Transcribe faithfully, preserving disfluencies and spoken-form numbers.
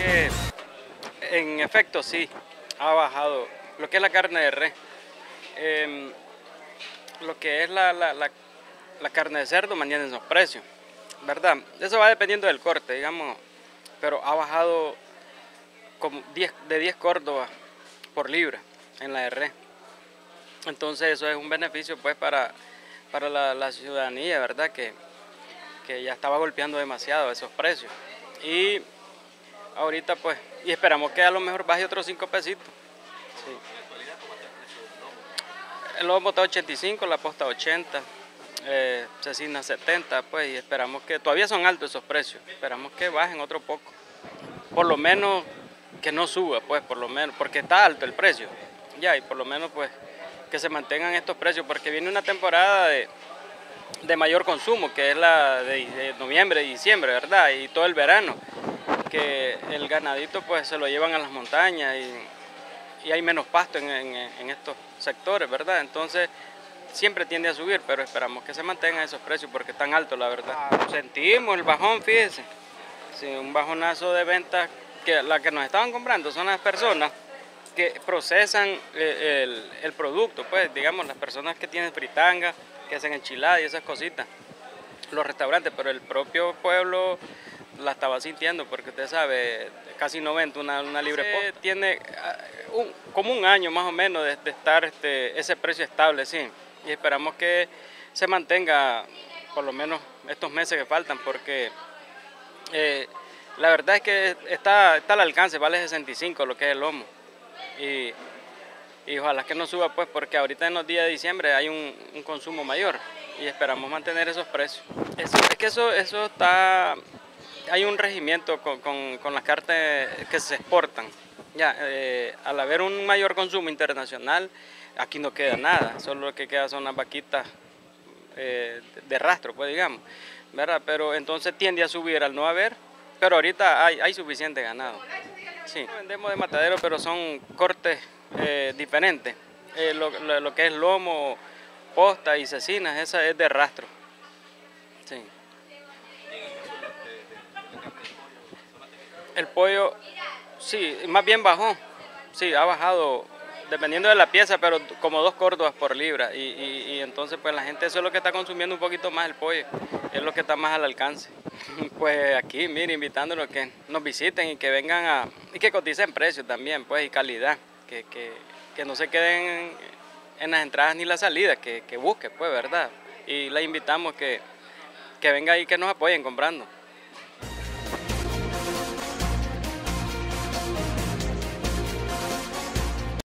que en efecto sí, ha bajado lo que es la carne de res. Eh, lo que es la, la, la, la carne de cerdo mantiene esos precios, ¿verdad? Eso va dependiendo del corte, digamos, pero ha bajado como diez, de diez córdobas por libra en la de res. Entonces eso es un beneficio pues para, para la, la ciudadanía, ¿verdad? Que, que ya estaba golpeando demasiado esos precios. Y ahorita pues, y esperamos que a lo mejor baje otros cinco pesitos. Sí. El lomo está ochenta y cinco, la posta ochenta, eh, cecina setenta, pues, y esperamos que, todavía son altos esos precios, esperamos que bajen otro poco. Por lo menos que no suba, pues, por lo menos, porque está alto el precio, ya, y por lo menos pues que se mantengan estos precios, porque viene una temporada de, de mayor consumo, que es la de, de noviembre y diciembre, ¿verdad? Y todo el verano, que el ganadito pues se lo llevan a las montañas y, y hay menos pasto en, en, en estos sectores, ¿verdad? Entonces siempre tiende a subir, pero esperamos que se mantengan esos precios porque están altos, la verdad. Sentimos el bajón, fíjense, sí, un bajonazo de ventas, que las que nos estaban comprando son las personas que procesan el, el producto, pues digamos las personas que tienen fritanga, que hacen enchiladas y esas cositas, los restaurantes, pero el propio pueblo la estaba sintiendo porque usted sabe, casi noventa una, una libre posta. Tiene un, como un año más o menos de, de estar este, ese precio estable, sí, y esperamos que se mantenga por lo menos estos meses que faltan, porque eh, la verdad es que está, está al alcance, vale sesenta y cinco lo que es el lomo. Y, y ojalá que no suba, pues, porque ahorita en los días de diciembre hay un, un consumo mayor y esperamos mantener esos precios. Eso, es que eso, eso está, hay un regimiento con, con, con las carnes que se exportan. Ya, eh, al haber un mayor consumo internacional, aquí no queda nada, solo lo que queda son las vaquitas eh, de rastro, pues digamos, ¿verdad? Pero entonces tiende a subir al no haber, pero ahorita hay, hay suficiente ganado. Sí, vendemos de matadero, pero son cortes eh, diferentes. Eh, lo, lo, lo que es lomo, posta y cecinas, esa es de rastro. Sí. El pollo, sí, más bien bajó. Sí, ha bajado, dependiendo de la pieza, pero como dos córdobas por libra. Y, y, y entonces, pues la gente eso es lo que está consumiendo un poquito más el pollo, es lo que está más al alcance. Pues aquí, mire, invitándolos a que nos visiten y que vengan a, y que coticen precios también, pues, y calidad, que, que, que no se queden en, en las entradas ni las salidas, que, que busquen, pues, ¿verdad? Y les invitamos que, que vengan y que nos apoyen comprando.